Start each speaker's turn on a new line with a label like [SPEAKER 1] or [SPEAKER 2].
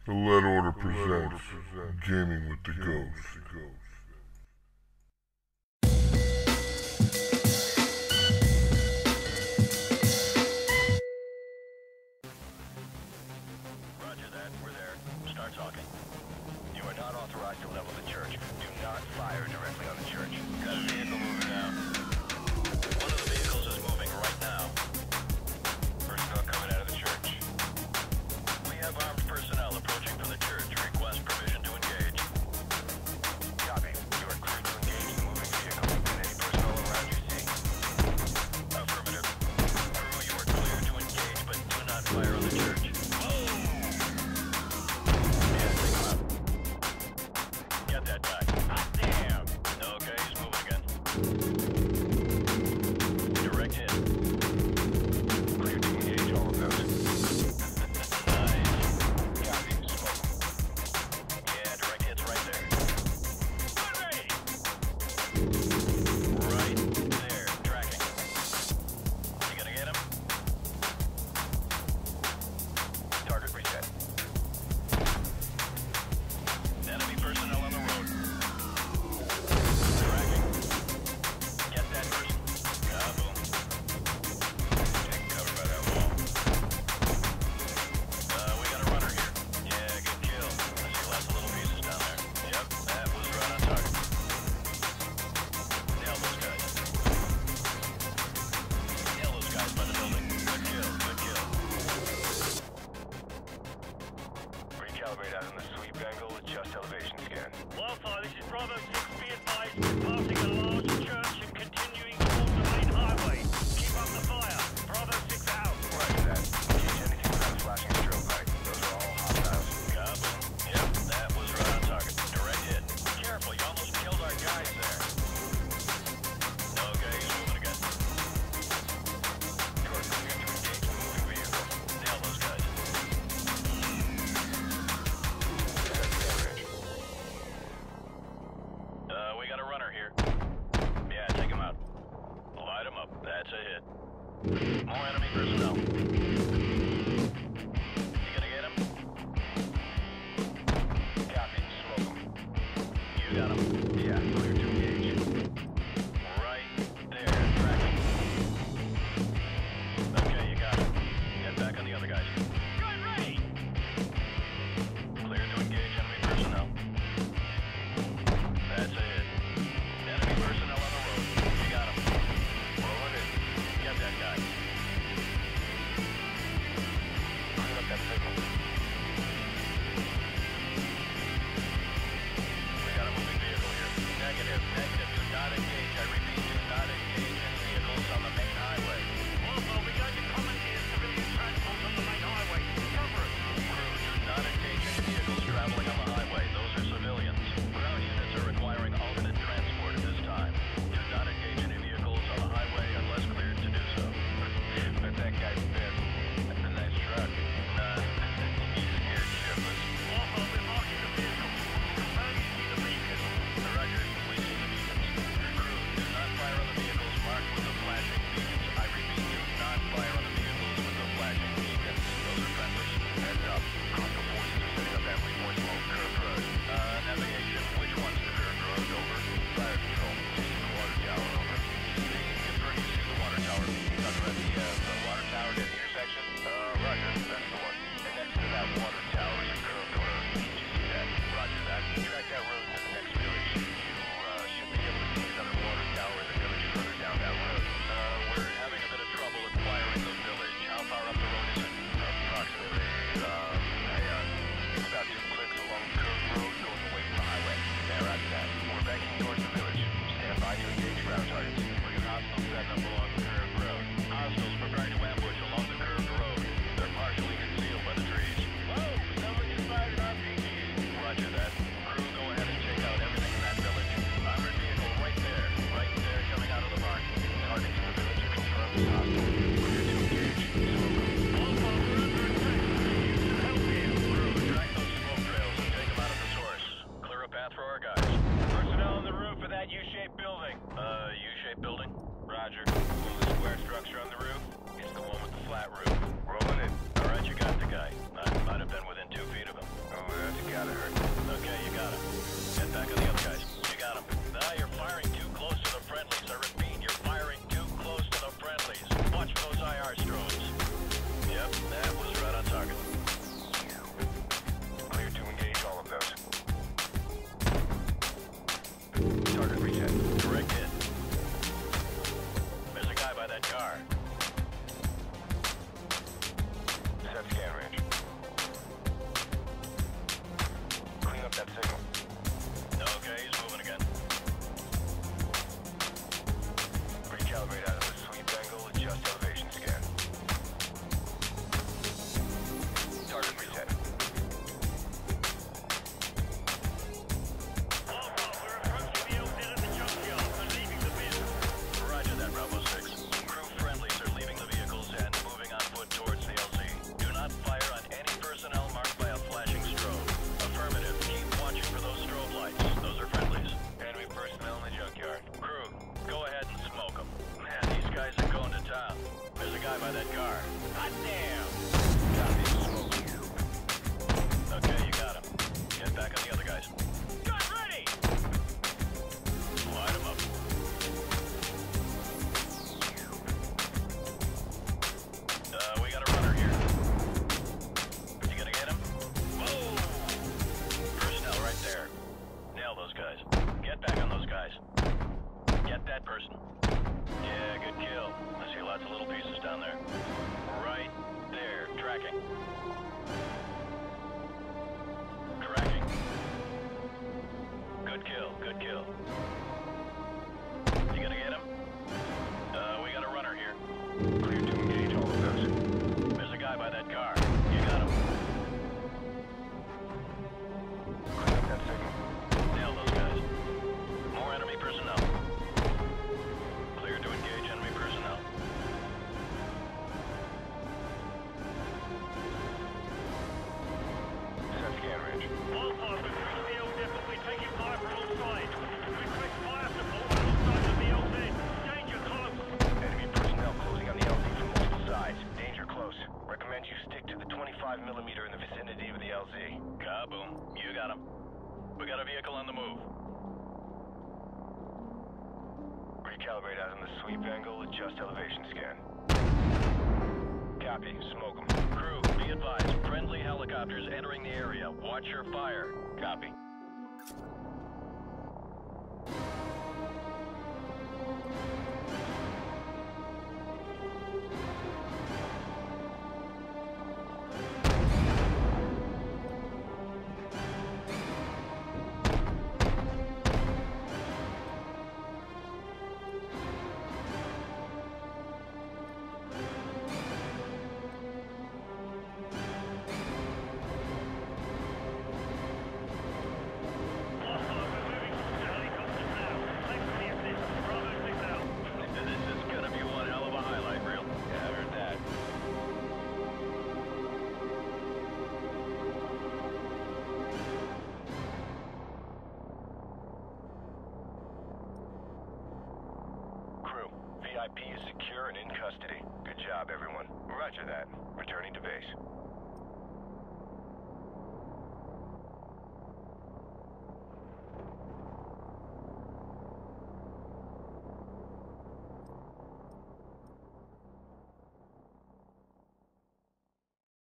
[SPEAKER 1] The Lead Order presents Gaming with the Ghost.
[SPEAKER 2] Roger that. We're there. Start talking. You are not authorized to level the church. Do not fire directly on the church. Got a vehicle moving now. One of the vehicles is moving right now. Personnel coming out of the church. We have armed personnel approaching from the church. Request permission to engage. Copy. You are cleared to engage the moving vehicle and any personnel around you see. Affirmative. Crew, you are cleared to engage, but do not fire on the church. Get that guy. Hot damn! Okay, he's moving again. Direct hit. Clear to engage all of those. Nice. Copy. Smoke. Yeah, direct hit's right there. Ready! Right there. Tracking. You gonna get him? Target reset. Enemy personnel on the road. Tracking. Get that person. Kaboom. Taking cover by that wall. We got a runner here. Yeah, good kill. I see lots of little pieces down there. Yep, that was right on target. Nail those guys. Nail those guys by the building. Good kill, good kill. Recalibrate out in the sweep angle, adjust elevation scan.
[SPEAKER 3] Wildfire, this is Bravo 6, be advised, passing a large church and continuing towards the main highway. Keep up the fire. Bravo 6 out.
[SPEAKER 2] Roger that. Engage anything without a flashing strobe light. Those are all hostiles. Kaboom. Yep, that was right on target. Direct hit. Careful, you almost killed our guys there. Okay, he's moving again. You are clear to engage the moving vehicle. Nail those guys. We got a runner here. LZ. Kaboom. You got him. We got a vehicle on the move. Recalibrate out on the sweep angle, adjust elevation scan. Copy, smoke 'em. Crew, be advised, friendly helicopters entering the area. Watch your fire. Copy. VIP is secure and in custody. Good job, everyone. Roger that. Returning to base.